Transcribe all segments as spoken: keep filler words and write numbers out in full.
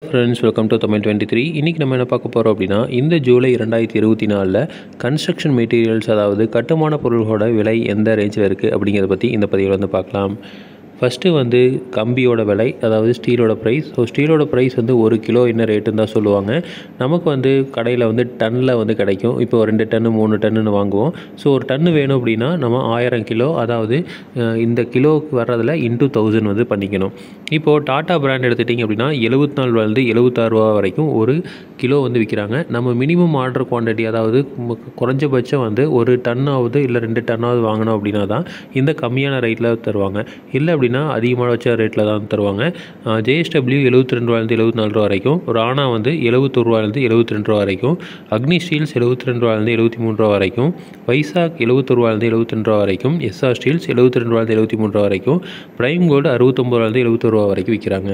Friends, welcome to Tamil twenty three. இன்றைக்கி நம்ம என்ன பார்க்க போகிறோம் அப்படின்னா, இந்த ஜூலை ரெண்டாயிரத்தி இருபத்தி நாலில் கன்ஸ்ட்ரக்ஷன் மெட்டீரியல்ஸ், அதாவது கட்டுமான பொருள்களோட விலை எந்த ரேஞ்சில் இருக்குது அப்படிங்கிறத பற்றி இந்த பதிவில் வந்து பார்க்கலாம். ஃபஸ்ட்டு வந்து கம்பியோட விலை, அதாவது ஸ்டீலோட ப்ரைஸ். ஸோ ஸ்டீலோட ப்ரைஸ் வந்து ஒரு கிலோ என்ன ரேட்டுன்னு தான் சொல்லுவாங்க. நமக்கு வந்து கடையில் வந்து டன்னில் வந்து கிடைக்கும். இப்போ ரெண்டு டன்னு மூணு டன்னுன்னு வாங்குவோம். ஸோ ஒரு டன்னு வேணும் அப்படின்னா நம்ம ஆயிரம் கிலோ, அதாவது இந்த கிலோவுக்கு வர்றதில் இன்ட்டு தௌசண்ட் வந்து பண்ணிக்கணும். இப்போது டாட்டா பிராண்ட் எடுத்துட்டிங்க அப்படின்னா எழுபத்தி நாலு ரூபாயிலேருந்து எழுபத்தாறு ரூபா வரைக்கும் ஒரு கிலோ வந்து விற்கிறாங்க. நம்ம மினிமம் ஆர்டர் குவான்டிட்டி, அதாவது குறைஞ்சபட்சம் வந்து ஒரு டன்னாவது இல்லை ரெண்டு டன்னாவது வாங்கினோம் அப்படின்னா தான் இந்த கம்மியான ரேட்டில் தருவாங்க. இல்லை அப்படின்னா அதிகமாக வச்ச ரேட்டில் தான் தருவாங்க. ஜேஎஸ்டபிள்யூ எழுபத்தி ரெண்டு ரூபாயிலேருந்து எழுபத்தி நாலு ரூபா வரைக்கும், ராணா வந்து எழுபத்தொரு ரூபாயிலேருந்து எழுபத்தி ரெண்டு ரூபா வரைக்கும், அக்னி ஸ்டீல்ஸ் எழுபத்தி ரெண்டு ரூபாயிலேருந்து எழுபத்தி மூணு ரூபா வரைக்கும், வைசாக் எழுபத்தொரு ரூபாயிலேருந்து எழுபத்தி ரெண்டு ரூபா வரைக்கும், எஸ்ஆர் ஸ்டீல்ஸ் எழுபத்தி ரெண்டு ரூபாயிலேருந்து எழுபத்தி மூணு ரூபா வரைக்கும், பிரைம் கோல்டு அறுபத்தொம்பது ரூபாயிலேருந்து எழுபத்தொரு ரூபா வரைக்கும் விற்கிறாங்க.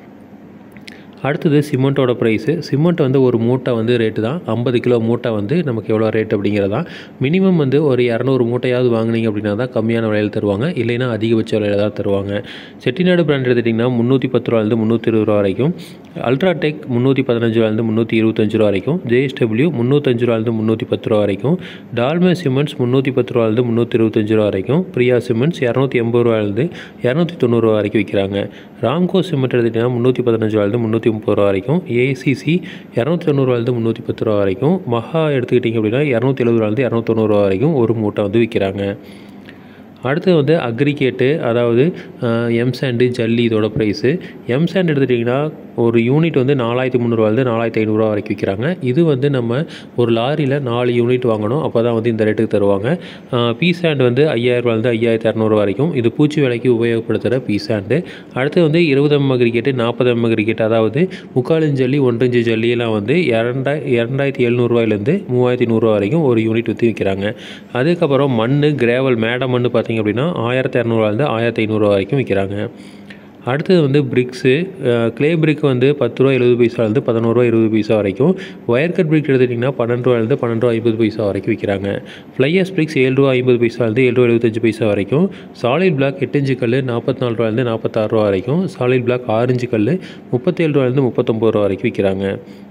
அடுத்தது சிமெண்ட்டோட ப்ரைஸு. சிமெண்ட் வந்து ஒரு மூட்டை வந்து ரேட்டு தான். ஐம்பது கிலோ மூட்டை வந்து நமக்கு எவ்வளோ ரேட் அப்படிங்கிறது தான். மினிமம் வந்து ஒரு இரநூறு மூட்டையாவது வாங்கினீங்க அப்படின்னா தான் கம்மியான விலையில் தருவாங்க. இல்லைன்னா அதிகபட்ச விலையில் தான் தருவாங்க. செட்டிநாடு பிராண்ட் எடுத்துட்டிங்கன்னா முந்நூற்றி பத்து ரூபாயிலேருந்து முந்நூற்றி இருபது ரூபா வரைக்கும், அல்ட்ராடெக் முந்நூற்றி பதினஞ்சு ரூபாயிலேருந்து முந்நூற்றி இருபத்தஞ்சு ரூபா வரைக்கும், ஜேஎஸ்டபிள்யூ முந்நூற்றஞ்சு ரூபாயிலேருந்து முந்நூற்றி பத்து ரூபா வரைக்கும், டால்மே சிமெண்ட்ஸ் முந்நூற்றி பத்து ரூபாயிலேருந்து முந்நூற்றி இருபத்தஞ்சு ரூபா வரைக்கும், பிரியா சிமெண்ட்ஸ் இரநூத்தி எண்பது ரூபாயிலேருந்து இரநூத்தி தொண்ணூறு ரூபா வரைக்கும் விற்கிறாங்க. ராம்கோ சிமெண்ட் எடுத்துட்டிங்கன்னா முந்நூற்றி பதினஞ்சு ரூபாயிலேருந்து முந்நூற்றி முப்பது ரூபா வரைக்கும், ஏசிசி இரநூத்தி தொண்ணூறுவாயிலேருந்து முந்நூற்றி பத்து ரூபா வரைக்கும், மஹா எடுத்துக்கிட்டிங்க அப்படின்னா இரநூத்தி எழுபது ரூபாயிலேருந்து இரநூத்தி தொண்ணூறு ரூபா வரைக்கும் ஒரு மூட்டை வந்து விற்கிறாங்க. அடுத்து வந்து அக்ரிகேட்டு, அதாவது எம்சாண்டு, ஜல்லி, இதோட ப்ரைஸு. எம்சாண்ட் எடுத்துட்டிங்கன்னா ஒரு யூனிட் வந்து நாலாயிரத்தி முந்நூறுவாயிலேருந்து நாலாயிரத்தி ஐநூறுரூவா வரைக்கும் விற்கிறாங்க. இது வந்து நம்ம ஒரு லாரியில் நாலு யூனிட் வாங்கணும், அப்போ தான் வந்து இந்த ரேட்டுக்கு தருவாங்க. பீ சாண்ட் வந்து ஐயாயிரரூவாலேருந்து ஐயாயிரத்தி இரநூறுவா வரைக்கும், இது பூச்சி வேலைக்கு உபயோகப்படுத்துகிற பீ சாண்டு. அடுத்து வந்து இருபது எம் அக்ரிகேட்டு, நாற்பது எம் அக்ரிகேட், அதாவது முக்கால் இன்ச் ஜல்லி, ஒன்றரை இன்ச்சு ஜல்லியெல்லாம் வந்து இரண்டாய் இரண்டாயிரத்தி எழுநூறுவாயிலேருந்து மூவாயிரத்தி நூறுரூவா வரைக்கும் ஒரு யூனிட் ஊற்றி விற்கிறாங்க. அதுக்கப்புறம் மண், கிரேவல், மேடை மண் பார்த்திங்க அப்படின்னா ஆயிரத்தி இரநூறுவாயிலேருந்து ஆயிரத்தி ஐநூறுரூவா வரைக்கும் விற்கிறாங்க. அடுத்தது வந்து பிரிக்ஸு. கிளே பிரிக் வந்து பத்து ரூபா எழுபது பைசாலேருந்து பதினோரு ரூபா இருபது பைசா வரைக்கும். ஒயர் கட் பிரிக் எடுத்துட்டிங்கன்னா பன்னெண்டு ரூபாயிலேருந்து பன்னெண்டு ரூபா ஐம்பது பைசா வரைக்கும் விற்கிறாங்க. ஃப்ளையர்ஸ் பிரிக்ஸ் ஏழு ரூபா ஐம்பது பைசாலேருந்து ஏழு ரூபா எழுபத்தஞ்சு பைசா வரைக்கும். சாலிட் பிளாக் எட்டு இன்ச்சு கல் நாற்பத்தி நாலு ரூபாயிலேருந்து நாற்பத்தாறு ரூபா வரைக்கும். சாலிட் பிளாக் ஆறு இன்ச்சு கல் முப்பத்தேழு ரூபாயிலேருந்து முப்பத்தொம்பது ரூபா வரைக்கும் விற்கிறாங்க.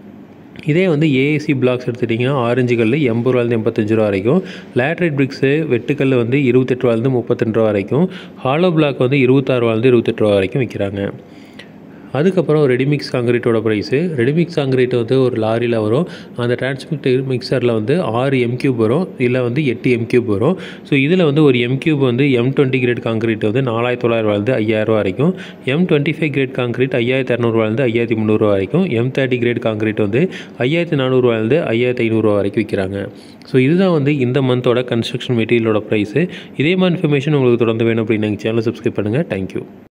இதே வந்து ஏஏசி பிளாக்ஸ் எடுத்துட்டிங்கன்னா ஆரஞ்சு கல் எண்பது ரூபாயிலேருந்து எண்பத்தஞ்சு ரூபா வரைக்கும். லேட்ரைட் பிரிக்ஸு வெட்டுக்கல் வந்து இருபத்தெட்டு ரூபாயிலேருந்து முப்பத்திரெண்டு ரூபா வரைக்கும். ஹாலோ பிளாக் வந்து இருபத்தாறு ரூபாயிலேருந்து இருபத்தெட்டு ரூபா வரைக்கும் விற்கிறாங்க. அதுக்கப்புறம் ரெடிமிக்ஸ் காங்கிரீட்டோட ப்ரைஸு. ரெடிமிக்ஸ் காங்கிரீட் வந்து ஒரு லாரியில் வரும். அந்த டிரான்ஸ்மிட் மிக்சரில் வந்து ஆறு எம் கியூப் வரும், இல்லை வந்து எட்டு எம் கியூப் வரும். ஸோ இதில் வந்து ஒரு எம் கியூப் வந்து எம் டுவெண்ட்டி கிரேட் காங்கிரீட் வந்து நாலாயிரத்தி தொள்ளாயிரரூவாலேருந்து ஐயாயிரரூவா வரைக்கும். M twenty five grade concrete ஐயாயிரத்தி இரநூறுவாலேருந்து ஐயாயிரத்தி முந்நூறுரூவா வரைக்கும். எம் தேர்ட்டி கிரேட் காங்கிரீட் வந்து ஐயாயிரத்தி நானூறுவாலேருந்து ஐயாயிரத்தி ஐநூறுரூவா வரைக்கும் விற்கிறாங்க. ஸோ இதுதான் வந்து இந்த மந்தோட கன்ஸ்ட்ரக்ஷன் மெட்டீரியலோட ப்ரைஸு. இதே மாதிரி இன்ஃபர்மேஷன் உங்களுக்கு தொடர்ந்து வேணும் அப்படின்னு எங்கள் சேனலை சப்ஸ்கிரைப் பண்ணுங்கள். தேங்க்யூ.